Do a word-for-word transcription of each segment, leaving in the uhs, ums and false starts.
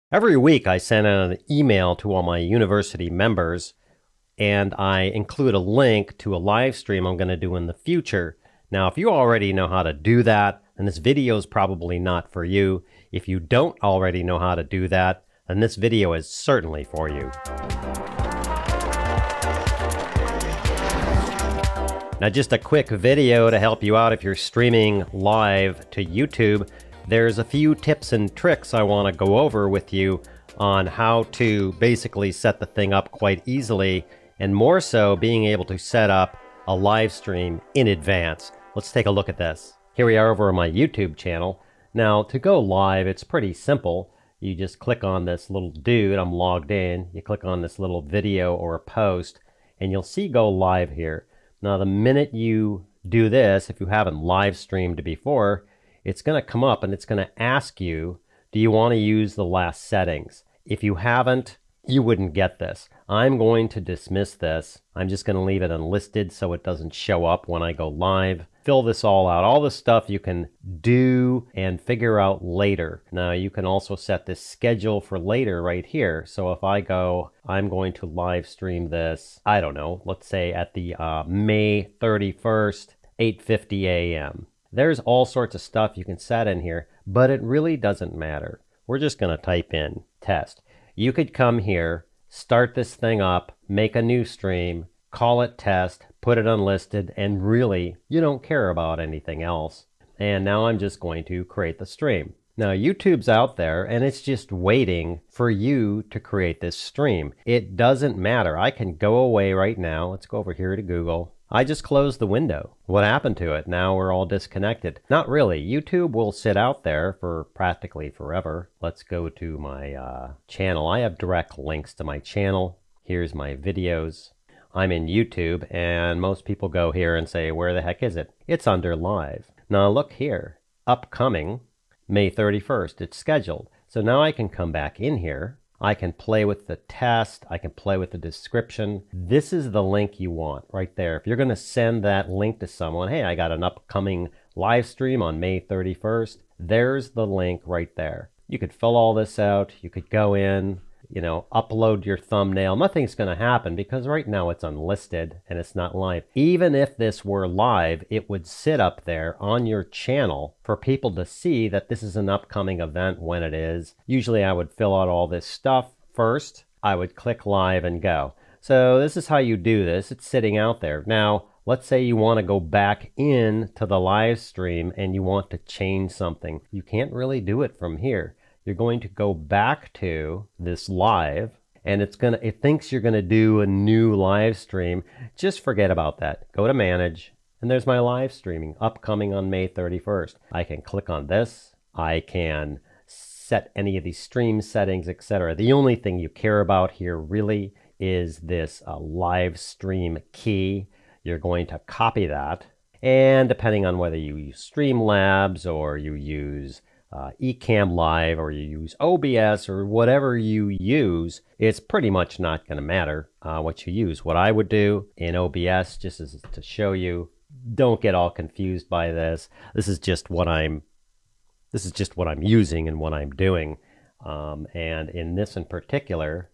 Every week I send out an email to all my university members and I include a link to a live stream I'm going to do in the future. Now, if you already know how to do that, then this video is probably not for you. If you don't already know how to do that, then this video is certainly for you. Now, just a quick video to help you out if you're streaming live to YouTube. There's a few tips and tricks I want to go over with you on how to basically set the thing up quite easily, and more so being able to set up a live stream in advance. Let's take a look at this. Here we are over on my YouTube channel. Now, to go live, it's pretty simple. You just click on this little dude. I'm logged in. You click on this little video or post, and you'll see go live here. Now, the minute you do this, if you haven't live streamed before, it's going to come up and it's going to ask you, do you want to use the last settings? If you haven't, you wouldn't get this. I'm going to dismiss this. I'm just going to leave it unlisted so it doesn't show up when I go live. Fill this all out. All the stuff you can do and figure out later. Now, you can also set this schedule for later right here. So if I go, I'm going to live stream this, I don't know, let's say at the uh, May thirty-first, eight fifty a m There's all sorts of stuff you can set in here, but it really doesn't matter. We're just going to type in test. You could come here, start this thing up, make a new stream, call it test, put it unlisted, and really, you don't care about anything else. And now I'm just going to create the stream. Now, YouTube's out there, and it's just waiting for you to create this stream. It doesn't matter. I can go away right now. Let's go over here to Google. I just closed the window. What happened to it? Now we're all disconnected. Not really. YouTube will sit out there for practically forever. Let's go to my uh, channel. I have direct links to my channel. Here's my videos. I'm in YouTube, and most people go here and say, where the heck is it? It's under live. Now look here. Upcoming, May thirty-first. It's scheduled. So now I can come back in here. I can play with the test. I can play with the description. This is the link you want right there. If you're going to send that link to someone, hey, I got an upcoming live stream on May thirty-first. There's the link right there. You could fill all this out. You could go in, you know, upload your thumbnail. Nothing's going to happen because right now it's unlisted and it's not live. Even if this were live, it would sit up there on your channel for people to see that this is an upcoming event when it is. Usually I would fill out all this stuff first. I would click live and go. So this is how you do this. It's sitting out there. Now, let's say you want to go back in to the live stream and you want to change something. You can't really do it from here. You're going to go back to this live, and it's gonna, it thinks you're gonna do a new live stream. Just forget about that. Go to manage, and there's my live streaming upcoming on May thirty-first. I can click on this. I can set any of these stream settings, et cetera. The only thing you care about here really is this uh, live stream key. You're going to copy that, and depending on whether you use Streamlabs or you use Uh, Ecamm Live or you use O B S or whatever you use, it's pretty much not going to matter uh, what you use. What I would do in O B S, just as to show you, don't get all confused by this. This is just what I'm. This is just what I'm using and what I'm doing. Um, and in this in particular,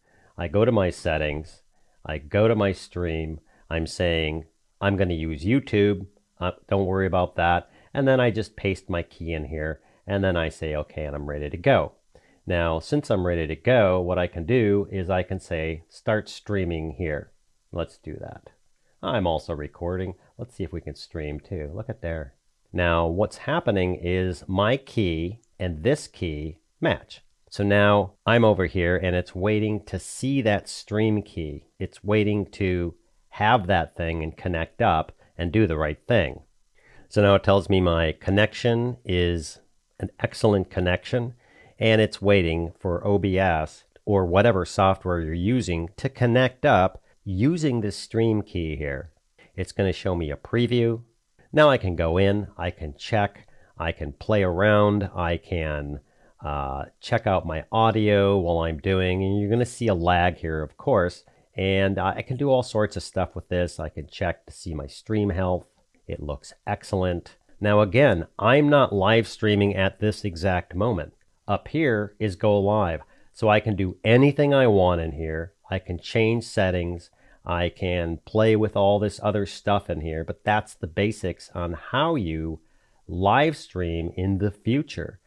I go to my settings. I go to my stream. I'm saying I'm going to use YouTube. Uh, don't worry about that. And then I just paste my key in here. And then I say, okay, and I'm ready to go. Now, since I'm ready to go, what I can do is I can say, start streaming here. Let's do that. I'm also recording. Let's see if we can stream too. Look at there. Now, what's happening is my key and this key match. So now I'm over here and it's waiting to see that stream key. It's waiting to have that thing and connect up and do the right thing. So now it tells me my connection is an excellent connection, and it's waiting for O B S or whatever software you're using to connect up using this stream key here. It's going to show me a preview. Now I can go in, I can check, I can play around, I can uh, check out my audio while I'm doing, and you're going to see a lag here, of course, and uh, I can do all sorts of stuff with this. I can check to see my stream health. It looks excellent. Now again, I'm not live streaming at this exact moment. up here is go live. So I can do anything I want in here. I can change settings. I can play with all this other stuff in here, but that's the basics on how you live stream in the future.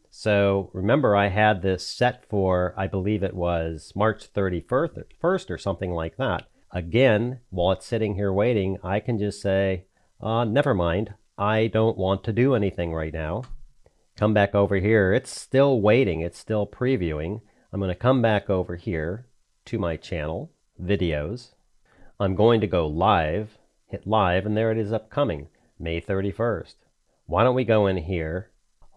So remember, I had this set for, I believe it was March thirty-first or something like that. Again, while it's sitting here waiting, I can just say, uh, never mind, I don't want to do anything right now. Come back over here. It's still waiting. It's still previewing. I'm going to come back over here to my channel, videos. I'm going to go live, hit live, and there it is upcoming, May thirty-first. Why don't we go in here,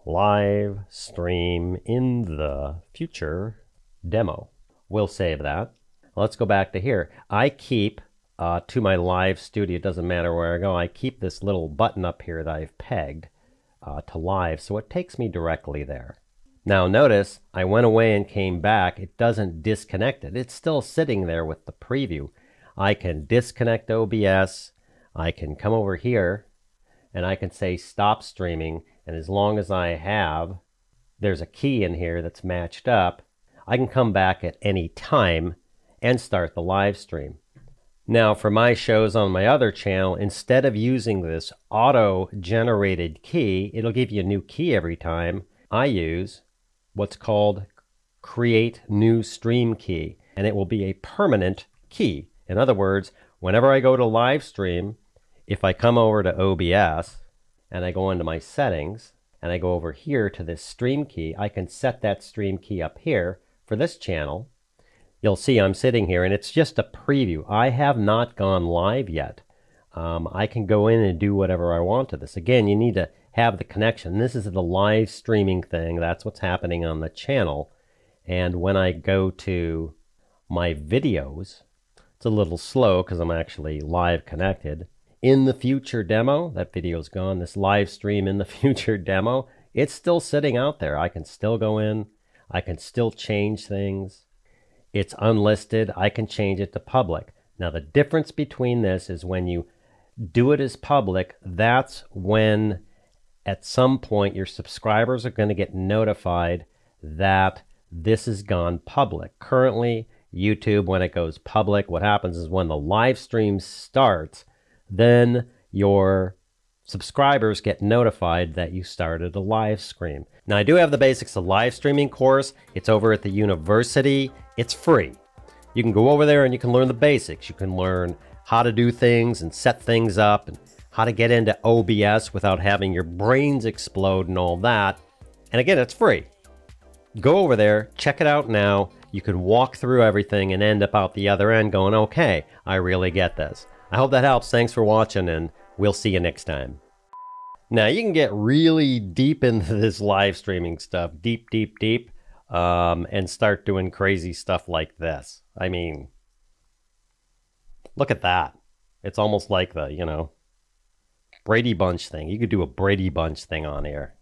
live stream in the future demo. We'll save that. Let's go back to here. I keep uh, to my live studio, it doesn't matter where I go, I keep this little button up here that I've pegged uh, to live, so it takes me directly there. Now notice, I went away and came back. It doesn't disconnect it. It's still sitting there with the preview. I can disconnect O B S. I can come over here and I can say stop streaming. And as long as I have, there's a key in here that's matched up, I can come back at any time and start the live stream. Now for my shows on my other channel, instead of using this auto-generated key, it'll give you a new key every time. I use what's called create new stream key, and it will be a permanent key. In other words, whenever I go to live stream, if I come over to O B S and I go into my settings and I go over here to this stream key, I can set that stream key up here for this channel. You'll see I'm sitting here and it's just a preview. I have not gone live yet. Um, I can go in and do whatever I want to this. Again, you need to have the connection. This is the live streaming thing. That's what's happening on the channel. And when I go to my videos, it's a little slow because I'm actually live connected. In the future demo, that video's gone. This live stream in the future demo, it's still sitting out there. I can still go in. I can still change things. It's unlisted. I can change it to public. Now the difference between this is when you do it as public, that's when at some point your subscribers are going to get notified that this has gone public. Currently, YouTube, when it goes public, what happens is when the live stream starts, then your subscribers get notified that you started a live stream. Now, I do have the basics of live streaming course. It's over at the university. It's free. You can go over there and you can learn the basics. You can learn how to do things and set things up and how to get into O B S without having your brains explode and all that. And again, it's free. Go over there, check it out now. You can walk through everything and end up out the other end going, okay, I really get this. I hope that helps. Thanks for watching, and we'll see you next time. Now, you can get really deep into this live streaming stuff, deep, deep, deep, um, and start doing crazy stuff like this. I mean, look at that. It's almost like the, you know, Brady Bunch thing. You could do a Brady Bunch thing on here.